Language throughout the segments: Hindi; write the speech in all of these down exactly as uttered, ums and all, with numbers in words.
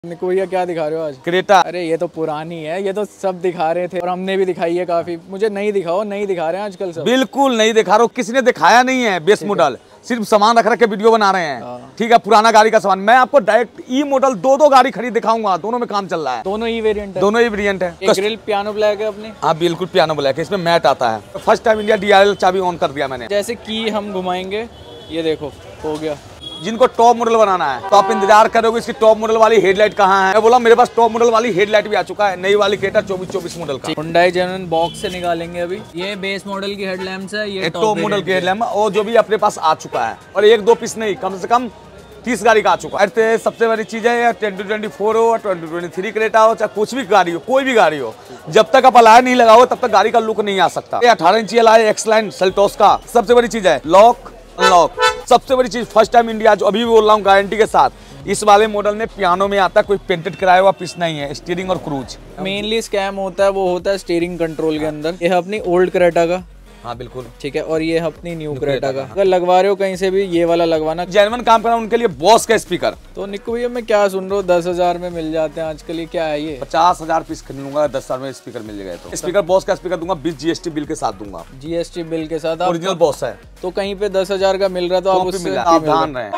निको भैया क्या दिखा रहे हो आज? क्रेटा। अरे ये तो पुरानी है, ये तो सब दिखा रहे थे और हमने भी दिखाई है काफी। मुझे नहीं दिखाओ, नहीं दिखा रहे हैं आजकल सब। बिल्कुल नहीं दिखा रहा हूँ, किसी ने दिखाया नहीं है। बेस मॉडल सिर्फ सामान रख रख के वीडियो बना रहे हैं। ठीक है, पुराना गाड़ी का सामान। मैं आपको डायरेक्ट ई मॉडल दो दो गाड़ी खरीद दिखाऊंगा, दोनों में काम चल रहा है। दोनों ही वेरिएंट है? दोनों ही वेरिएंट है। एक ग्रिल पियानो ब्लैक है अपनी। हाँ बिल्कुल पियानो ब्लैक है, इसमें मैट आता है। First time India D R L चाबी ऑन कर दिया मैंने। जैसे की हम घुमाएंगे, ये देखो हो गया। जिनको टॉप मॉडल बनाना है तो आप इंतजार करोगे इसकी टॉप मॉडल वाली हेडलाइट कहाँ है। मैं बोला मेरे पास टॉप मॉडल वाली हेडलाइट भी आ चुका है, नई वाली क्रेटा चौबीस चौबीस मॉडल का। हुंडई जेन्युइन बॉक्स से निकालेंगे अभी। ये बेस मॉडल की हेडलैम्प्स है, ये टॉप मॉडल की हेडलैम्प और जो भी अपने पास आ चुका है। और एक दो पीस नहीं, कम से कम तीस गाड़ी का आ चुका है। सबसे बड़ी चीज है ट्वेंटी ट्वेंटी फोर हो, ट्वेंटी ट्वेंटी थ्री क्रेटा हो, चाहे कुछ भी गाड़ी हो, कोई भी गाड़ी हो, जब तक आप अलाय नहीं लगाओ तब तक गाड़ी का लुक नहीं आ सकता। अठारह इंची अलाय एक्स लाइन सेल्टोस का। सबसे बड़ी चीज है लॉक अनलॉक। सबसे बड़ी चीज फर्स्ट टाइम इंडिया, जो अभी भी बोल रहा हूँ गारंटी के साथ, इस वाले मॉडल में पियानो में आता है, कोई पेंटेड कराया हुआ पीस नहीं है। स्टीयरिंग और क्रूज मेनली स्कैम होता है, वो होता है स्टीयरिंग कंट्रोल के अंदर। ये है अपनी ओल्ड क्रेटा का। हाँ बिल्कुल ठीक है। और ये है अपनी न्यू क्रेटा का। अगर लगवा रहे हो कहीं से भी, ये वाला लगवाना। जेन्युइन काम करना उनके लिए बॉस का स्पीकर। तो निको भैया मैं क्या सुन रहा हूँ, दस हजार में मिल जाते हैं आजकल, ये क्या है? ये पचास हजार पीस खरीद लूंगा, दस हजार में स्पीकर मिल जाएगा। तो स्पीकर बॉस का स्पीकर दूंगा, बीस जीएसटी बिल के साथ दूंगा। जीएसटी बिल के साथ ओरिजिनल बॉस है। तो कहीं पे दस हजार का मिल रहा है तो आप उससे सावधान रहें।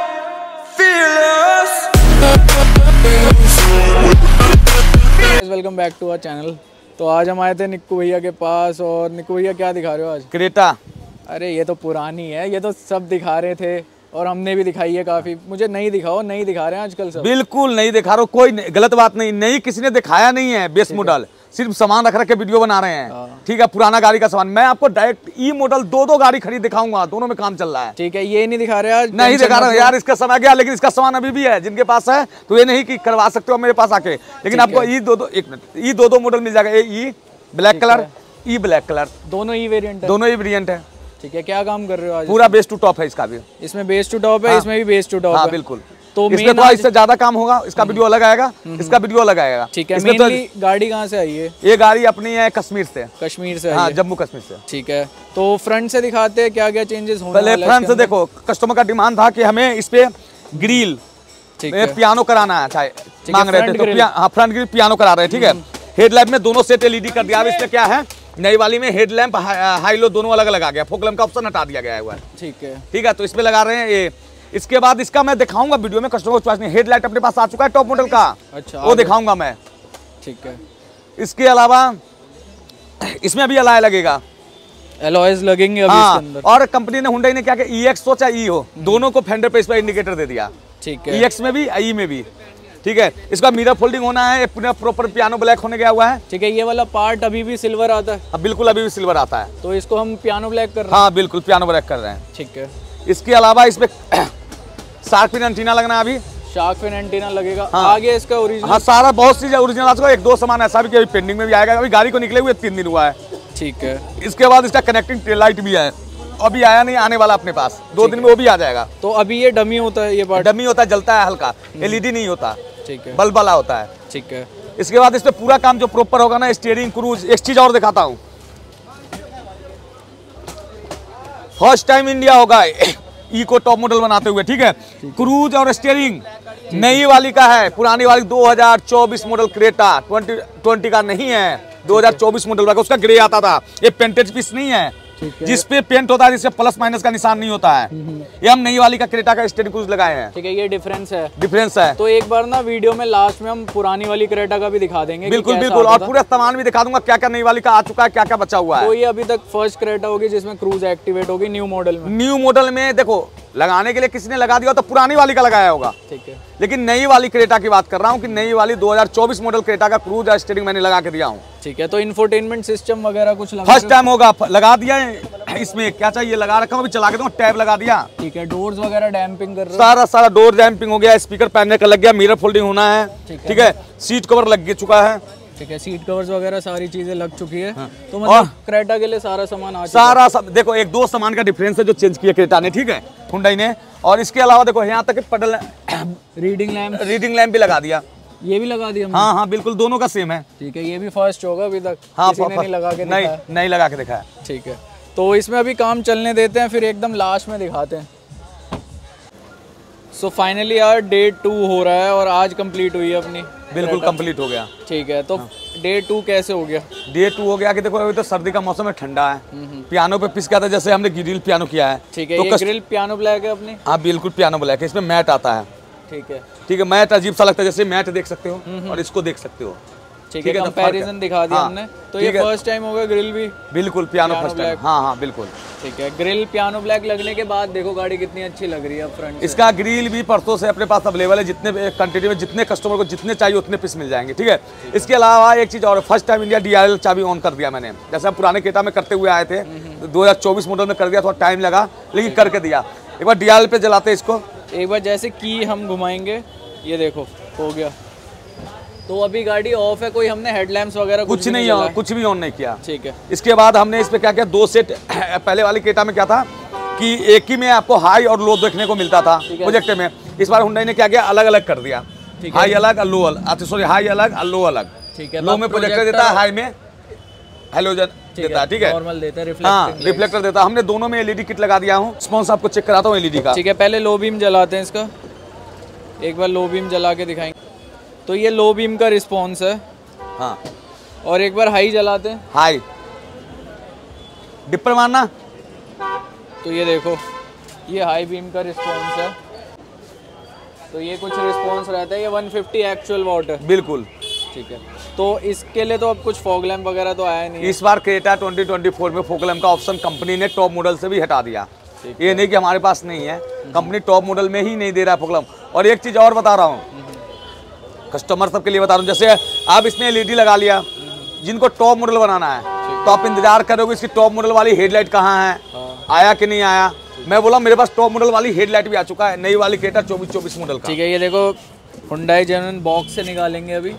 Welcome back to our channel. तो आज हम आए थे निक्कू भैया के पास। और निक्कू भैया क्या दिखा रहे हो आज? क्रेटा। अरे ये तो पुरानी है, ये तो सब दिखा रहे थे और हमने भी दिखाई है काफी। मुझे नहीं दिखाओ, नहीं दिखा रहे हैं आजकल सब। बिल्कुल नहीं दिखा रहा हूँ, कोई गलत बात नहीं। नहीं किसी ने दिखाया नहीं है। बेस मॉडल सिर्फ सामान रख रख के वीडियो बना रहे हैं। ठीक है, पुराना गाड़ी का सामान। मैं आपको डायरेक्ट ई मॉडल दो दो गाड़ी खरीद दिखाऊंगा, दोनों में काम चल रहा है। ठीक है, ये नहीं दिखा रहे आज? नहीं दिखा रहा यार, इसका समय गया, लेकिन इसका सामान अभी भी है। जिनके पास है तो ये नहीं कि करवा सकते हो मेरे पास आके, लेकिन आपको ई दो दो एक मिनट ई दो दो मॉडल मिल जाएगा। E black colour, E black colour, दोनों ही वेरिएंट है। दोनों ही वेरिएंट है। ठीक है, क्या काम कर रहे हो आज? पूरा बेस टू टॉप है इसका भी। इसमें बेस टू टॉप है, इसमें भी बेस टू टॉप है। बिल्कुल। तो इसमें थोड़ा इससे ज्यादा काम होगा, इसका वीडियो अलग आएगा, इसका वीडियो अलग आएगा। ठीक है। मेनली गाड़ी कहाँ से आई है? ये गाड़ी अपनी है कश्मीर से। कश्मीर से? हाँ, जम्मू कश्मीर से। ठीक है, तो फ्रंट से दिखाते हैं क्या क्या चेंजेस होने वाले हैं। पहले फ्रंट से देखो, कस्टमर का डिमांड था कि हमें इस पे ग्रिल पियानो कराना है, चाहे मांग रहे थे तो हाँ फ्रंट ग्रिल पियानो करा रहे हैं। ठीक है, हेडलैम्प में दोनों सेट एलईडी कर दिया। अब इसमें क्या है, नई वाली में हेडलैम्प हाई लो दोनों अलग अलग आ गया, फोक लैम्प का ऑप्शन हटा दिया गया है। ठीक है ठीक है, तो इसमें लगा रहे हैं ये। इसके बाद इसका मैं दिखाऊंगा वीडियो में, कस्टमर को चॉइस नहीं। हेडलाइट अपने पास आ चुका है टॉप मॉडल का। अच्छा, वो दिखाऊंगा मैं। ठीक है, इसके अलावा इसमें भी अलाय लगेगा, एलॉयज लगेंगे अभी हाँ, इसके अंदर। और कंपनी ने हुंडई ने क्या कि ई एक्स हो चाहे ई हो, दोनों को फेंडर पे इस पर इंडिकेटर दे दिया। ठीक है, ई एक्स में भी ई में भी। ठीक है, इसका मिरर फोल्डिंग होना है, पूरा प्रॉपर पियानो ब्लैक होने गया हुआ है। ठीक है, ये वाला पार्ट अभी भी सिल्वर आता है? अब बिल्कुल अभी भी सिल्वर आता है। तो इसको हम पियानो ब्लैक कर रहे हैं? हाँ बिल्कुल पियानो ब्लैक कर रहे हैं। ठीक है, इसके अलावा इसमें शार्क फिन एंटीना लगना है अभी। शार्क फिन एंटीना लगेगा। हाँ। आगे इसका ओरिजिनल? हाँ सारा बहुत सी ओरिजिनल आ चुका है। एक दो सामान ऐसा भी कि अभी पेंडिंग में भी आएगा, अभी गाड़ी को निकले हुए तीन दिन हुआ है। ठीक है, इसके बाद इसका कनेक्टिंग टेल लाइट भी है, अभी आया नहीं, आने वाला अपने पास, दो दिन में वो भी आ जाएगा। तो अभी ये डमी होता है? ये पार्ट डमी होता है, जलता है हल्का, एलईडी नहीं होता। ठीक है, बल्ब वाला होता है। ठीक है, इसके बाद इस पे पूरा काम जो प्रॉपर होगा ना, स्टीयरिंग क्रूज। एक चीज और दिखाता हूँ, फर्स्ट टाइम इंडिया होगा इको टॉप मॉडल बनाते हुए। ठीक है, क्रूज और स्टीयरिंग नई वाली का है, पुरानी वाली दो हज़ार चौबीस मॉडल क्रेटा ट्वेंटी ट्वेंटी का नहीं है, दो हज़ार चौबीस मॉडल का। उसका ग्रे आता था, ये पेंटेज पीस नहीं है, जिसपे पेंट होता है, जिसपे प्लस माइनस का निशान नहीं होता है। ये हम नई वाली का क्रेटा का स्टीयरिंग क्रूज लगाए हैं। ठीक है, ये डिफरेंस है। डिफरेंस है। तो एक बार ना वीडियो में लास्ट में हम पुरानी वाली क्रेटा का भी दिखा देंगे। बिल्कुल बिल्कुल, और पूरा सामान भी दिखा दूंगा, क्या क्या नई वाली का आ चुका है, क्या क्या बचा हुआ है। तो ये अभी तक फर्स्ट क्रेटा होगी जिसमें क्रूज एक्टिवेट होगी न्यू मॉडल में। न्यू मॉडल में देखो, लगाने के लिए किसी ने लगा दिया तो पुरानी वाली का लगाया होगा। ठीक है, लेकिन नई वाली क्रेटा की बात कर रहा हूँ कि नई वाली दो हज़ार चौबीस मॉडल क्रेटा का क्रूज और स्टीयरिंग मैंने लगा के दिया हूँ। ठीक है, तो इंफोटेनमेंट सिस्टम वगैरह कुछ लगा? फर्स्ट टाइम होगा, लगा दिया है। इसमें क्या चाहिए लगा रखा हूँ, अभी चला के दूंगा, टैब लगा दिया। ठीक है, डोर्स वगैरह डैम्पिंग कर रहे हैं? सारा सारा डोर डैम्पिंग हो गया, स्पीकर पैनल का लग गया, मिरर फोल्डिंग होना है। ठीक है, सीट कवर लग चुका है। ठीक है, सीट कवर्स वगैरह सारी चीजें लग चुकी है। हाँ। तो मतलब क्रेटा के लिए सारा सामान आ चुका है? सारा सब देखो, एक दो सामान का डिफरेंस है जो चेंज किया क्रेटा ने। ठीक है, हुंडई ने। और इसके अलावा देखो यहाँ तक पडल रीडिंग लैंप, रीडिंग लैंप भी लगा दिया। ये भी लगा दिया? हाँ हाँ बिल्कुल, दोनों का सेम है। ठीक है, ये भी फर्स्ट होगा अभी तक? हाँ, किसी ने नहीं लगा के नहीं नहीं लगा के दिखाया। ठीक है, तो इसमें अभी काम चलने देते हैं, फिर एकदम लास्ट में दिखाते हैं। सो फाइनली यार डे टू हो रहा है और आज कंप्लीट हुई है अपनी। बिल्कुल कंप्लीट हो गया। ठीक है, तो डे टू कैसे हो गया? डे टू हो गया कि देखो अभी तो सर्दी का मौसम है, ठंडा है, पियानो पे पिस गया था, जैसे हमने ग्रिल पियानो किया है। ठीक है, तो ये कस्ट... ग्रिल पियानो ब्लैक है अपनी। हाँ बिल्कुल पियानो ब्लैक है, इसमें मैट आता है। ठीक है ठीक है, मैट अजीब सा लगता है, जैसे मैट देख सकते हो और इसको देख सकते हो। ठीक है, कंपैरिजन दिखा दिया हाँ, हमने। तो ये फर्स्ट टाइम होगा ग्रिल भी? बिल्कुल पियानो फर्स्ट टाइम। हाँ हाँ बिल्कुल। ठीक है, ग्रिल पियानो ब्लैक लगने के बाद देखो गाड़ी कितनी अच्छी लग रही है फ्रंट से। इसका ग्रिल भी परसों से अपने पास अवेलेबल है, जितने क्वांटिटी में जितने कस्टमर को जितने चाहिए उतने पीस मिल जाएंगे। ठीक है, इसके अलावा एक चीज़ और, first time India D R L चाबी ऑन कर दिया मैंने। जैसे हम पुराने केटा में करते हुए आए थे, दो हज़ार चौबीस मॉडल में कर दिया, थोड़ा टाइम लगा लेकिन करके दिया। एक बार डी आर एल पे जलाते हैं इसको, एक बार जैसे की हम घुमाएंगे, ये देखो हो गया। तो अभी गाड़ी ऑफ है, कोई हमने हेडलैम्प्स वगैरह कुछ नहीं ऑन, कुछ भी ऑन नहीं किया। ठीक है, इसके बाद हमने इस पे क्या किया, दो सेट, पहले वाली केटा में क्या था कि एक ही में आपको हाई और लो देखने को मिलता था प्रोजेक्ट में। इस बार हुंडई ने क्या किया, अलग अलग कर दिया, हाई अलग और लो अलग, सॉरी हाई अलग और लो अलग। ठीक है, लो में प्रोजेक्टर देता है, हाई में हेलोजन देता है। ठीक है, नॉर्मल देता है, हाँ रिफ्लेक्टर देता है। हमने दोनों में एलईडी किट लगा दिया हूँ, स्पॉन्स आपको चेक कराता हूँ एलईडी का। ठीक है, पहले लो बीम जलाते हैं इसका, एक बार लो बीम जला के दिखाएंगे। तो ये लो बीम का रिस्पॉन्स है। हाँ, और एक बार हाई जलाते हैं, हाई डिपर मारना। तो ये देखो ये हाई बीम का रिस्पॉन्स है। तो ये कुछ रिस्पॉन्स रहता है, ये वन फिफ्टी एक्चुअल वॉट है। बिल्कुल। ठीक है, तो इसके लिए तो अब कुछ फॉग लैम्प वगैरह तो आया नहीं है। इस बार क्रेटा ट्वेंटी ट्वेंटी फोर में फॉग लैम्प का ऑप्शन कंपनी ने टॉप मॉडल से भी हटा दिया। ये नहीं कि हमारे पास नहीं है, कंपनी टॉप मॉडल में ही नहीं दे रहा है फॉग लैम्प। और एक चीज़ और बता रहा हूँ कस्टमर सबके लिए बता रहा हूँ, जैसे आप इसमें एलईडी लगा लिया, जिनको टॉप मॉडल बनाना है तो आप इंतजार करोगे इसकी टॉप मॉडल वाली हेडलाइट कहाँ है, आया कि नहीं आया। मैं बोला मेरे पास टॉप मॉडल वाली हेडलाइट भी आ चुका है, नई वाली क्रेटा चौबीस चौबीस मॉडल का। ठीक है, ये देखो हुंडई जेन्युइन बॉक्स से निकालेंगे अभी।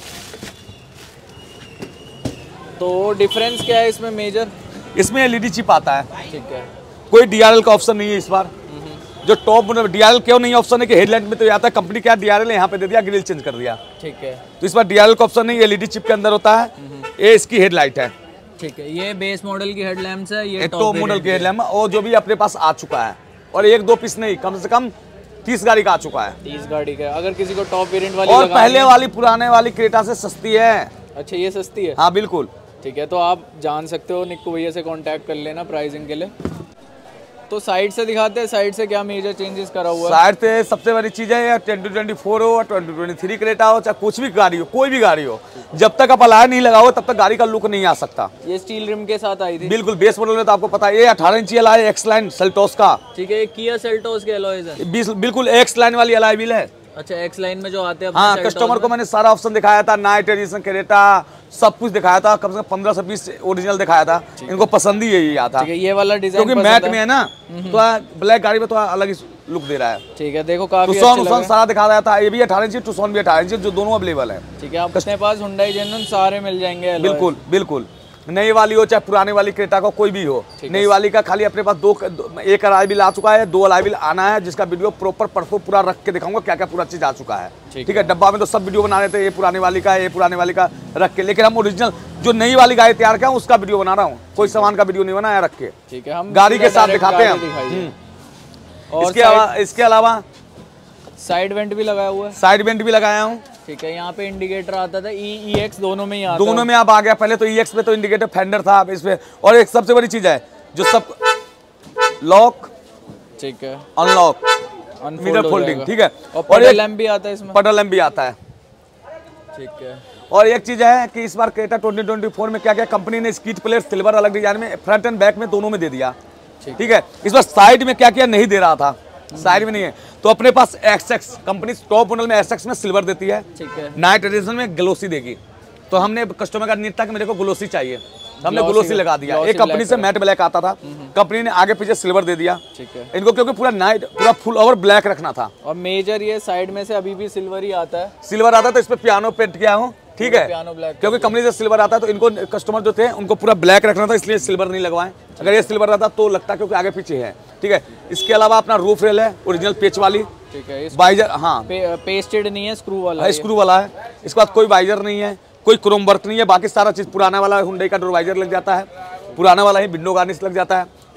तो डिफरेंस क्या है इसमें मेजर? इसमें एलईडी चिप आता है। ठीक है, कोई डीआरएल का ऑप्शन नहीं है इस बार। जो टॉप मॉडल डीआरएल क्यों नहीं ऑप्शन है कि हेडलाइट में तो आता है, कंपनी क्या डीआरएल यहाँ पे दे दिया, ग्रिल चेंज कर दिया। ठीक है, तो इस बार डीआरएल का ऑप्शन नहीं, एलईडी चिप के अंदर होता है। ये इसकी हेडलाइट है। ठीक है, ये बेस मॉडल की हेडलैम्प्स है, ये टॉप मॉडल की हेडलैम्प और जो भी अपने पास आ चुका है, और एक दो पीस नहीं, कम से कम तीस गाड़ी का आ चुका है। तीस गाड़ी का, अगर किसी को टॉप वेरिएंट वाली और पहले वाली पुराने वाली क्रेटा से सस्ती है। अच्छा, ये सस्ती है? हाँ बिल्कुल। ठीक है, तो आप जान सकते हो, निक्कू भैया से कांटेक्ट कर लेना प्राइसिंग के लिए। तो साइड से दिखाते हैं, साइड से क्या मेजर चेंजेस करा हुआ है? साइड से सबसे बड़ी चीज़ है ट्वेंटी ट्वेंटी फोर हो, ट्वेंटी ट्वेंटी थ्री क्रेटा हो, चाहे कुछ भी गाड़ी हो, कोई भी गाड़ी हो, जब तक आप अलाय नहीं लगाओ तब तक गाड़ी का लुक नहीं आ सकता। ये स्टील रिम के साथ आई थी? बिल्कुल, बेस मॉडल में तो आपको पता है ये अठारह इंची अलाय एक्स लाइन सेल्टोस का। ठीक है, किया सेल्टोस के अलॉयज है? बिल्कुल एक्स लाइन वाली अलाय व्हील है। अच्छा, एक्स लाइन में जो आते हैं। हाँ, कस्टमर को मैंने सारा ऑप्शन दिखाया था, नाइट एडिशन क्रेटा सब कुछ दिखाया था, कम से कम पंद्रह से बीस ओरिजिनल दिखाया था। इनको पसंद ही यही आता। ठीक है, ये वाला डिजाइन क्योंकि मैट में है ना, तो ब्लैक गाड़ी में तो अलग ही लुक दे रहा है। ठीक है, देखो काफी टुसॉन उसन सारा दिखा रहा था, ये भी अठारह इंची, टुसॉन भी अठारह इंची, जो दोनों अवेलेबल है। ठीक है, आप अपने पास हुंडई जेन्युइन सारे मिल जाएंगे। बिल्कुल बिल्कुल, नई वाली हो चाहे पुरानी वाली क्रेटा का कोई भी हो, नई वाली का खाली अपने पास दो, दो एक अलाय व्हील आ चुका है, दो अलाय व्हील आना है, जिसका वीडियो प्रॉपर परसों पूरा रख के दिखाऊंगा क्या क्या पूरा चीज आ चुका है। ठीक है, डब्बा में तो सब वीडियो बना रहे थे, ये पुरानी वाली का, ये पुराने वाली का रख के, लेकिन हम ओरिजिनल जो नई वाली गाड़ी तैयार किया उसका वीडियो बना रहा हूँ, कोई सामान का वीडियो नहीं बनाया रख के। ठीक है, हम गाड़ी के साथ दिखाते हैं। और इसके अलावा इसके अलावा साइड वेंट भी लगाया हुआ है? साइड वेंट भी लगाया हूँ। ठीक है, यहाँ पे इंडिकेटर आता था, ई ई एक्स दोनों में ही आता दोनों में अब आ गया, पहले तो ई एक्स में तो इंडिकेटर फेंडर था, अब इसमें। और एक सबसे बड़ी चीज है जो सब लॉक, ठीक है, अनलॉक, मिरर फोल्डिंग। ठीक है, और पडल लैम्प भी आता है इसमें? पडल लैम्प भी आता है। ठीक है, और एक चीज है कि इस बार क्रेटा ट्वेंटी ट्वेंटी फोर में क्या क्या कंपनी ने स्कीट प्लेट सिल्वर अलग डिजाइन में फ्रंट एंड बैक में दोनों में दे दिया। ठीक है, इस बार साइड में क्या क्या नहीं दे रहा था, साइड में नहीं है। तो अपने पास X X company top model में एक्स एक्स में सिल्वर देती है। ठीक है, नाइट एडिशन में ग्लोसी देगी। तो हमने कस्टमर का नीड था कि मेरे को ग्लोसी चाहिए, हमने ग्लोसी लगा दिया। एक कंपनी से मैट ब्लैक आता था, कंपनी ने आगे पीछे सिल्वर दे दिया। ठीक है, इनको क्योंकि पूरा नाइट पूरा फुल ओवर ब्लैक रखना था। और मेजर ये साइड में से अभी भी सिल्वर ही आता है? सिल्वर आता है, तो इस पे पियानो पेंट किया हूँ। ठीक है, पियानो ब्लैक, क्योंकि कंपनी से सिल्वर आता है तो इनको कस्टमर जो थे उनको पूरा ब्लैक रखना था, इसलिए सिल्वर नहीं लगवाएं। अगर ये सिल्वर रहता तो लगता, क्योंकि आगे पीछे है। ठीक है, इसके अलावा अपना रूफ रेल है ओरिजिनल पेच वाली। ठीक है, वाइजर हाँ पे, पेस्टेड नहीं है, स्क्रू वाला है, स्क्रू वाला है। इसके बाद कोई वाइजर नहीं है, कोई क्रोम वर्क नहीं है, बाकी सारा चीज पुराना वाला हुंडई का डोर वाइजर लग जाता है, पुराना वाला ही विंडो गार्निश लग जाता है।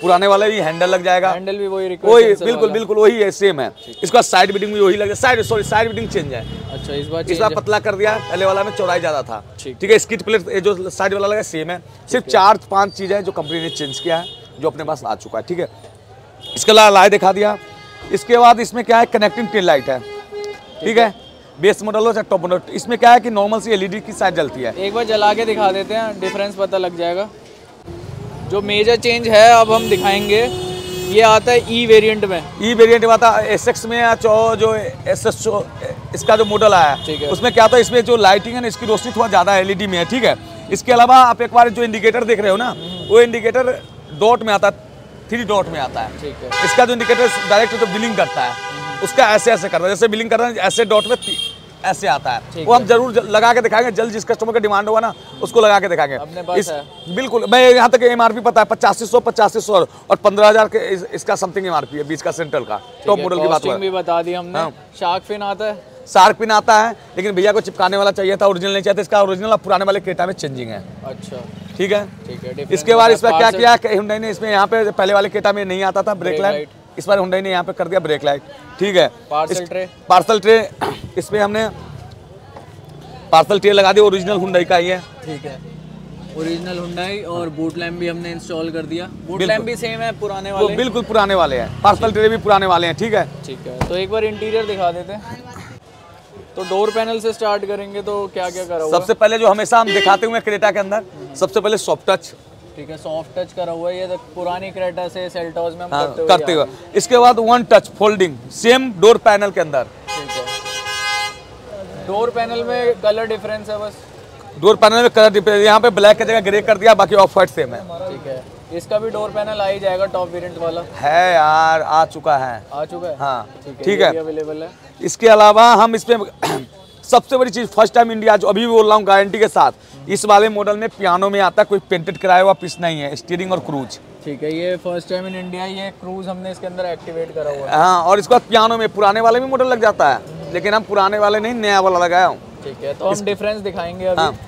पुराने वाले भी हैंडल लग जाएगा, हैंडल भी वही वही बिल्कुल बिल्कुल वही है, सेम है। इसका साइड बिटिंग भी वही लगे, side sorry side beading change है। अच्छा, इस बार इस बार पतला कर दिया, पहले वाला में चौड़ाई ज्यादा था। ठीक है, स्किट प्लेट जो साइड वाला लगा सेम है, सिर्फ चार पांच चीजें जो कंपनी ने चेंज किया है जो अपने पास आ चुका है। ठीक है, इसके अलावा लाइट दिखा दिया। इसके बाद इसमें क्या है, कनेक्टिंग टेल लाइट है। ठीक है, बेस मॉडल हो चाहे टॉप मॉडल, इसमें क्या है कि नॉर्मल सी एलईडी की साइड जलती है। एक बार जला के दिखा देते हैं, डिफरेंस पता लग जाएगा। जो मेजर चेंज है अब हम दिखाएंगे, ये आता है ई वेरिएंट में। ई वेरिएंट में आता है, एसएक्स में या जो एसएस इसका जो मॉडल आया है उसमें क्या होता है, इसमें जो लाइटिंग है ना इसकी रोशनी थोड़ा ज्यादा एलईडी में है। ठीक है, इसके अलावा आप एक बार जो इंडिकेटर देख रहे हो ना, वो इंडिकेटर डॉट में आता है, थ्री डॉट में आता है। ठीक है, इसका जो इंडिकेटर डायरेक्ट जो बिलिंग करता है उसका ऐसे ऐसे करता है, जैसे बिलिंग कर रहे हैं ऐसे डॉट में ऐसे आता है। वो हम जरूर लगा के दिखाएंगे, जल्द जिस कस्टमर का डिमांड होगा ना उसको लगा के दिखाएंगे। अपने पास इस, है। बिल्कुल, मैं यहाँ तक एमआरपी पता है, पचासी सौ पचासी सौ और पंद्रह हजार के इस, इसका समथिंग एमआरपी है, बीच का सेंट्रल का टॉप मॉडल की बात भी बता दी हमने। हाँ। शार्क फिन आता है, शार्क पिन आता है, लेकिन भैया को चिपकाने वाला चाहिए था, ओरिजिनल नहीं चाहिए था। इसका ओरिजिनल पुराने वाले क्रेटा में चेंजिंग है। अच्छा, ठीक है, ठीक है। इसके बाद इसमें क्या किया, हुंडई ने इसमें यहाँ पे पहले वाले क्रेटा में नहीं आता था ब्रेक लाइट, इस बार हुंडई ने यहाँ पे कर दिया ब्रेक लाइट। ठीक है, पार्सल ट्रे, पार्सल ट्रे इसमें हमने पार्सल ट्रे लगा दिया, ओरिजिनल हुंडई का ही है। ठीक है, ओरिजिनल हुंडई। और बूट लैम्प भी हमने इंस्टॉल कर दिया। बूट लैम्प भी सेम है पुराने वाले, बिल्कुल पुराने वाले हैं। पार्सल ट्रे भी पुराने वाले हैं। ठीक है, ठीक है। तो एक बार इंटीरियर दिखा देते हैं। तो डोर पैनल से स्टार्ट करेंगे, तो क्या क्या करा हुआ? सबसे पहले जो हमेशा हम दिखाते हुए क्रेटा के अंदर, सबसे पहले सॉफ्ट टच। ठीक है, सॉफ्ट टच करा हुआ है, ये तो पुरानी क्रेटा से सेल्टॉस में हम हाँ, करते हुए करते हुए। इसके बाद one touch folding, same door panel के अंदर। ठीक है, डोर पैनल में कलर डिफरेंस है बस। डोर पैनल में कलर डिफरेंस, यहाँ पे ब्लैक की जगह ग्रे कर दिया, बाकी ऑफ व्हाइट सेम है। ठीक है, इसका भी डोर पैनल आ ही जाएगा, टॉप वेरिएंट वाला है यार, आ चुका है, आ चुका है। हाँ, ठीक है, अवेलेबल है। इसके अलावा हम इसमें सबसे बड़ी चीज, फर्स्ट टाइम इंडिया, जो अभी भी बोल रहा हूँ गारंटी के साथ, इस वाले मॉडल में पियानो में आता है, कोई पेंटेड कराया हुआ पीस नहीं है, स्टीयरिंग और क्रूज। ठीक है, ये फर्स्ट टाइम इन इंडिया, ये क्रूज हमने इसके अंदर एक्टिवेट करा हुआ है। हाँ, और इसके बाद पियानो में पुराने वाले भी मॉडल लग जाता है, लेकिन हम पुराने वाले नहीं, नया वाला लगाया हूँ। ठीक है, तो हम डिफरेंस दिखाएंगे अभी। हाँ।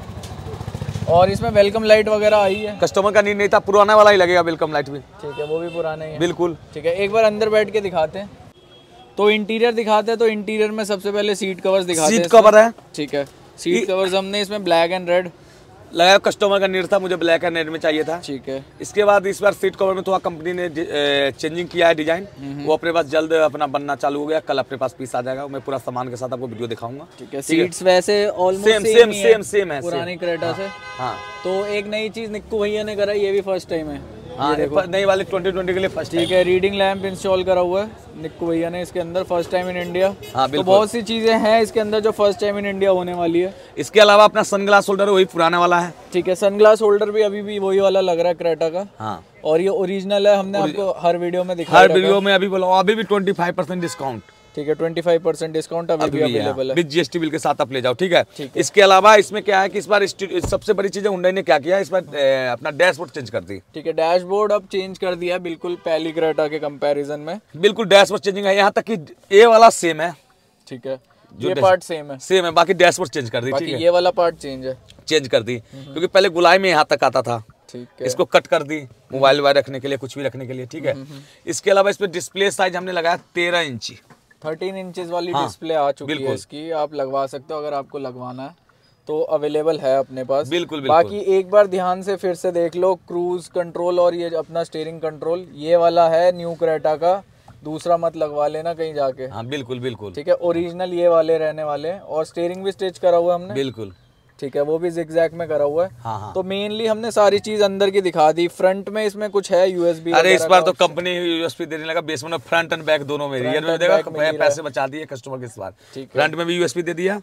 और इसमें वेलकम लाइट वगैरह आई है, कस्टमर का नीड नहीं था, पुराना वाला ही लगेगा वेलकम लाइट भी। ठीक है, वो भी पुराना ही है। बिल्कुल। ठीक है, एक बार अंदर बैठ के दिखाते हैं। तो इंटीरियर दिखाते हैं, तो इंटीरियर में सबसे पहले सीट कवर्स दिखाते हैं। सीट कवर है। ठीक है, सीट कवर्स हमने इसमें ब्लैक एंड रेड लगाया, कस्टमर का नीड था, मुझे ब्लैक एंड रेड में चाहिए था। ठीक है, इसके बाद इस बार सीट कवर में थोड़ा कंपनी ने चेंजिंग किया है डिजाइन, वो अपने पास जल्द अपना बनना चालू हो गया, कल अपने पास पीस आ जाएगा, मैं पूरा सामान के साथ आपको वीडियो दिखाऊंगा। ठीक है, सीट्स वैसे almost same same same same है पुरानी क्रेटा से। हाँ, तो एक नई चीज निक्कू भैया ने करा, ये भी फर्स्ट टाइम है। हाँ, नई वाले ट्वेंटी ट्वेंटी के लिए फर्स्ट। ठीक है, रीडिंग लैंप इंस्टॉल करा हुआ है निक्कू भैया ने इसके अंदर, फर्स्ट टाइम इन इंडिया। हाँ, तो बहुत सी चीजें हैं इसके अंदर जो फर्स्ट टाइम इन इंडिया होने वाली है। इसके अलावा अपना सनग्लास होल्डर वही पुराना वाला है। ठीक है, सनग्लास होल्डर भी अभी भी वही वाला लग रहा है क्रेटा का। हाँ, और ये ओरिजिनल है, हमने आपको हर वीडियो में दिखाया, हर वीडियो में अभी बोला, अभी भी ट्वेंटी फाइव परसेंट डिस्काउंट। ठीक है, ट्वेंटी फाइव परसेंट डिस्काउंट अभी भी अवेलेबल है, विद जीएसटी बिल के साथ आप ले जाओ। ठीक है, इसके अलावा इसमें क्या है कि इस बार सबसे बड़ी चीज हुंडई ने क्या किया, इस बार अपना डैशबोर्ड चेंज कर दी। ठीक है, डैशबोर्ड अब चेंज कर दिया बिल्कुल पहली क्रेटा के कंपैरिजन में। बिल्कुल डैशबोर्ड चेंजिंग है, यहाँ तक कि ये वाला सेम है। ठीक है, ये पार्ट सेम है, सेम है, बाकी डैशबोर्ड चेंज कर दी। ठीक है, ये वाला पार्ट चेंज है, चेंज कर दी, क्योंकि पहले गुलाई में यहाँ तक आता था। ठीक है, इसको कट कर दी, मोबाइल वाइल रखने के लिए, कुछ भी रखने के लिए। ठीक है, इसके अलावा इस पे डिस्प्ले साइज हमने लगाया तेरह इंची, थर्टीन इंचेस वाली हाँ, डिस्प्ले आ चुकी है इसकी, आप लगवा सकते हो अगर आपको लगवाना है तो, अवेलेबल है अपने पास। बिल्कुल, बिल्कुल। बाकी एक बार ध्यान से फिर से देख लो, क्रूज कंट्रोल और ये अपना स्टीयरिंग कंट्रोल ये वाला है न्यू क्रेटा का, दूसरा मत लगवा लेना कहीं जाके। हाँ, बिल्कुल बिल्कुल। ठीक है, ओरिजिनल ये वाले रहने वाले हैं, और स्टीयरिंग भी स्टिच करा हुआ है हमने। बिल्कुल। ठीक है, वो भी जिगजैग में करा हुआ है। हाँ, हाँ। तो मेनली हमने सारी चीज अंदर की दिखा दी। फ्रंट में इसमें कुछ है यूएसबी? अरे इस बार तो कंपनी यूएसबी देने लगा, बेस में फ्रंट एंड बैक दोनों में, रियर में देगा, पैसे बचा दिए कस्टमर के इस बार। फ्रंट में भी यूएसबी दे दिया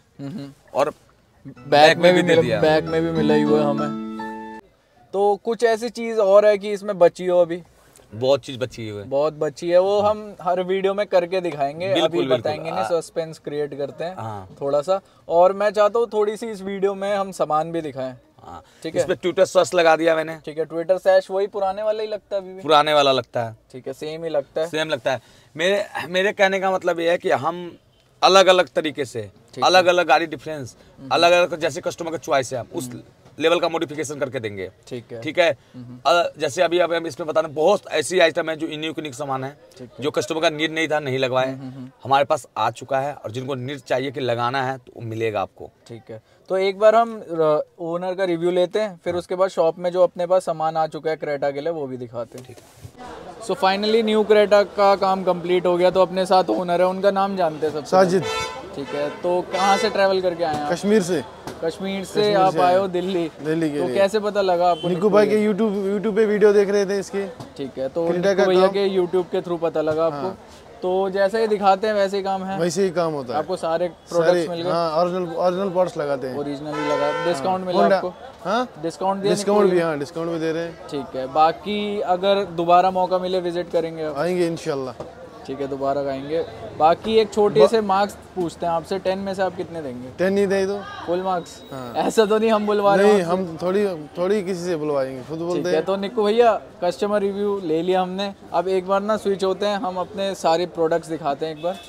और बैक में भी दे दिया, बैक में भी मिला ही हुआ है हमें। तो कुछ ऐसी चीज और है कि इसमें बची हो? अभी बहुत चीज बची हुई है, बहुत बची है, वो हम हर वीडियो में करके दिखाएंगे, अभी बताएंगे नहीं, सस्पेंस क्रिएट करते हैं हाँ। थोड़ा सा। और मैं चाहता हूँ थोड़ी सी इस वीडियो में हम सामान भी दिखाएं। हाँ, ठीक है, इस पे ट्विटर सैश लगा दिया मैंने। ठीक है, ट्विटर सैश वही पुराने वाला ही लगता है अभी भी? पुराने वाला लगता है। ठीक है, सेम ही लगता है, सेम लगता है। मेरे मेरे कहने का मतलब ये है कि हम अलग अलग तरीके से, अलग अलग गाड़ी डिफरेंस, अलग अलग जैसे कस्टमर का चॉइस है, उस लेवल का मॉडिफिकेशन करके देंगे। ठीक है ठीक है। अ, जैसे अभी अब हम इसमें बता रहे हैं, बहुत ऐसी आइटम है जो यूनिक यूनिक सामान है, जो कस्टमर का नीड नहीं था, नहीं लगवाए, हमारे पास आ चुका है, और जिनको नीड चाहिए कि लगाना है तो वो मिलेगा आपको। ठीक है, तो एक बार हम ओनर का रिव्यू लेते हैं, फिर उसके बाद शॉप में जो अपने पास सामान आ चुका है क्रेटा के लिए वो भी दिखाते हैं। ठीक है। सो फाइनली न्यू क्रेटा का काम कंप्लीट हो गया, तो अपने साथ ओनर है, उनका नाम जानते हैं सबसे? साजिद। ठीक है, तो कहाँ से ट्रैवल करके आए हैं? कश्मीर से। कश्मीर से आप आए हो दिल्ली? दिल्ली के तो लिए। कैसे पता लगा आपको? निक्कू भाई के यूट्यूब यूट्यूब पे वीडियो देख रहे थे इसके। ठीक है, तो निक्कू भैया के यूट्यूब के थ्रू पता लगा आपको? तो जैसे ही दिखाते हैं वैसे ही काम है? वैसे ही काम होता है। आपको सारे प्रोडक्ट्स मिल गए? हाँ, ओरिजिनल ओरिजिनल पार्ट्स लगाते हैं। ओरिजिनल ही लगा। डिस्काउंट मिला आपको? हाँ, डिस्काउंट दिया? डिस्काउंट भी, हाँ डिस्काउंट भी दे रहे हैं। ठीक है, बाकी अगर दोबारा मौका मिले विजिट करेंगे आप? आएंगे इंशाल्लाह। ठीक है, दोबारा आएंगे। बाकी एक छोटे से मार्क्स पूछते हैं आपसे, टेन में से आप कितने देंगे? टेन ही दे दो। Full marks? ऐसा तो नहीं हम बुलवा रहे नहीं, हैं? हम थोड़ी थोड़ी किसी से बुलवाएंगे, खुद बोलते हैं। तो निक्कू भैया कस्टमर रिव्यू ले लिया हमने, अब एक बार ना स्विच होते हैं, हम अपने सारे प्रोडक्ट्स दिखाते हैं एक बार।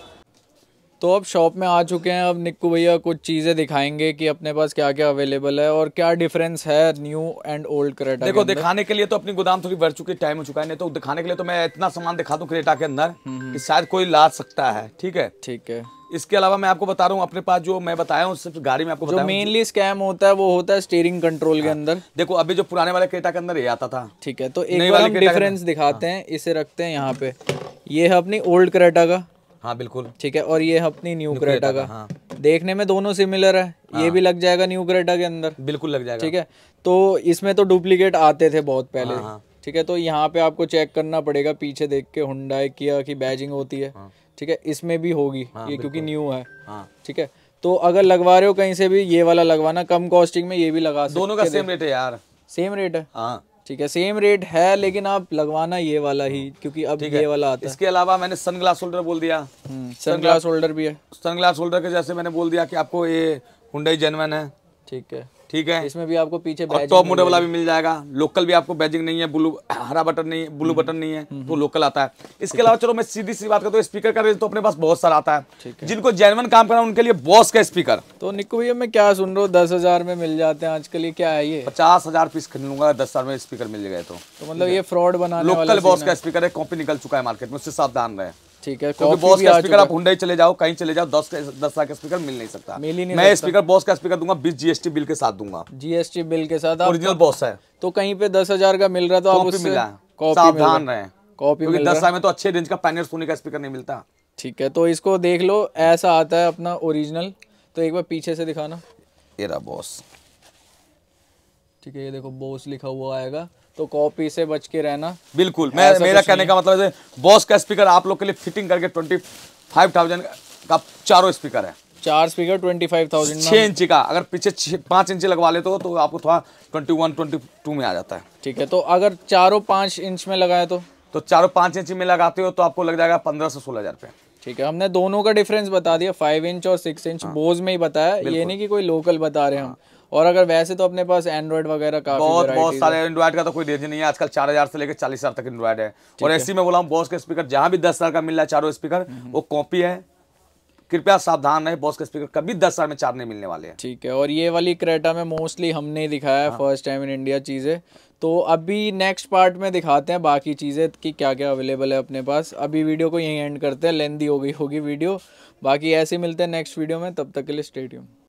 तो अब शॉप में आ चुके हैं, अब निक्कू भैया कुछ चीज़ें दिखाएंगे कि अपने पास क्या क्या अवेलेबल है और क्या डिफरेंस है न्यू एंड ओल्ड क्रेटा। देखो दिखाने के लिए तो अपनी गोदाम थोड़ी बढ़ चुकी, टाइम हो चुका है, नहीं तो दिखाने के लिए तो मैं इतना सामान दिखा दूं क्रेटा के अंदर कि शायद कोई ला सकता है। ठीक है। ठीक है। इसके अलावा मैं आपको बता रहा हूँ, अपने पास जो मैं बताया हूँ सिर्फ गाड़ी में आपको जो मेनली स्कैम होता है वो होता है स्टीयरिंग कंट्रोल के अंदर। देखो अभी जो पुराने वाले क्रेटा के अंदर ये आता था। ठीक है, तो एक बार हम डिफरेंस दिखाते हैं, इसे रखते हैं यहाँ पे। ये है अपनी ओल्ड क्रेटा का। हाँ बिल्कुल। ठीक है, और ये है अपनी न्यू क्रेटा का। हाँ। देखने में दोनों सिमिलर है। हाँ। ये भी लग जाएगा न्यू क्रेटा के अंदर। बिल्कुल लग जाएगा। ठीक है, तो इसमें तो डुप्लीकेट आते थे बहुत पहले। हाँ। ठीक है, तो यहाँ पे आपको चेक करना पड़ेगा, पीछे देख के हुंडई किया की बैजिंग होती है। हाँ। ठीक है, इसमें भी होगी। हाँ, ये क्योंकि न्यू है। हाँ। ठीक है, तो अगर लगवा रहे हो कहीं से भी ये वाला लगवाना, कम कॉस्टिंग में ये भी लगा सकते। दोनों का सेम रेट है यार। सेम रेट है? हाँ। ठीक है, सेम रेट है, लेकिन आप लगवाना ये वाला ही, क्योंकि अब ये वाला आता है। इसके अलावा मैंने सन ग्लास होल्डर बोल दिया। सन ग्लास होल्डर भी है। सन ग्लास होल्डर के जैसे मैंने बोल दिया कि आपको ये हुंडई जेन्युइन है। ठीक है। ठीक है, इसमें भी आपको पीछे टॉप मॉडल वाला भी मिल जाएगा। लोकल भी आपको बैजिंग नहीं है, ब्लू हरा बटन नहीं, ब्लू बटन नहीं है, तो लोकल आता है। इसके अलावा चलो मैं सीधी सी बात करता हूँ, स्पीकर का रेंज तो अपने पास बहुत सारा आता है। जिनको जेन्युइन काम करना उनके लिए बॉस का स्पीकर। तो निक्कू भैया मैं क्या सुन रहा हूँ, दस हजार में मिल जाते हैं आजकल, ये क्या है? ये पचास हजार पीस खरीद लूंगा दस हजार में स्पीकर मिल जाएगा। तो, तो मतलब ये फ्रॉड बनाने वाला लोकल बॉस का स्पीकर है, कॉपी निकल चुका है मार्केट में, उससे सावधान रहे। ठीक है, क्योंकि बॉस का स्पीकर आप हुंडई चले जाओ, कहीं चले जाओ, दस दस लाख का स्पीकर मिल नहीं सकता। मिल ही नहीं मैं स्पीकर बॉस का स्पीकर दूंगा, बीस जीएसटी बिल के साथ दूंगा। जीएसटी बिल के साथ ओरिजिनल बॉस है। तो कहीं पे दस हजार का मिल रहा है तो आप उससे सावधान रहे, कॉपी मिल रहा है। दस हजार में तो अच्छे रेंज का पैनियर सोनी का स्पीकर नहीं मिलता। ठीक है, तो इसको देख लो, ऐसा आता है अपना ओरिजिनल। तो एक बार पीछे से दिखाना। ये रहा बॉस। ठीक है, ये देखो बॉस लिखा हुआ आएगा, तो कॉपी से बच के रहना। बिल्कुल, मैं मेरा कहने का मतलब है बॉस का स्पीकर आप लोग के लिए फिटिंग करके ट्वेंटी फाइव थाउजेंड का चारों स्पीकर है। चार स्पीकर ट्वेंटी फाइव थाउजेंड छह इंची का, अगर पीछे पाँच इंची लगवा लेते हो तो आपको थोड़ा ट्वेंटी वन ट्वेंटी टू में आ जाता है। ठीक है, तो अगर चारों पाँच इंच में लगाए तो तो चारों पाँच इंच में लगाते हो तो आपको लग जाएगा पंद्रह से सोलह हजार रुपये। ठीक है, हमने दोनों का डिफरेंस बता दिया, फाइव इंच और सिक्स इंच बोज में ही बताया, ये नहीं कि कोई लोकल बता रहे हैं हम। और अगर वैसे तो अपने पास एंड्रॉइड वगैरह का बहुत बहुत सारे एंड्रॉइड का तो कोई रेंज नहीं है आजकल, चार हजार से लेकर चालीस हजार तक एंड्रॉइड है। और ऐसी में बोला हूँ बॉस के स्पीकर जहां भी दस हजार का मिल रहा है चारों स्पीकर, वो कॉपी है। कृपया सावधान रहे, बॉस के स्पीकर कभी दस हजार में चार नहीं मिलने वाले हैं। ठीक है, और ये वाली क्रेटा में मोस्टली हमने दिखाया है फर्स्ट टाइम इन इंडिया चीजें। तो अभी नेक्स्ट पार्ट में दिखाते हैं बाकी चीजें कि क्या क्या अवेलेबल है अपने पास। अभी वीडियो को यहीं एंड करते हैं, लेंदी हो गई होगी वीडियो। बाकी ऐसे मिलते हैं नेक्स्ट वीडियो में, तब तक के लिए स्टे ट्यून्ड।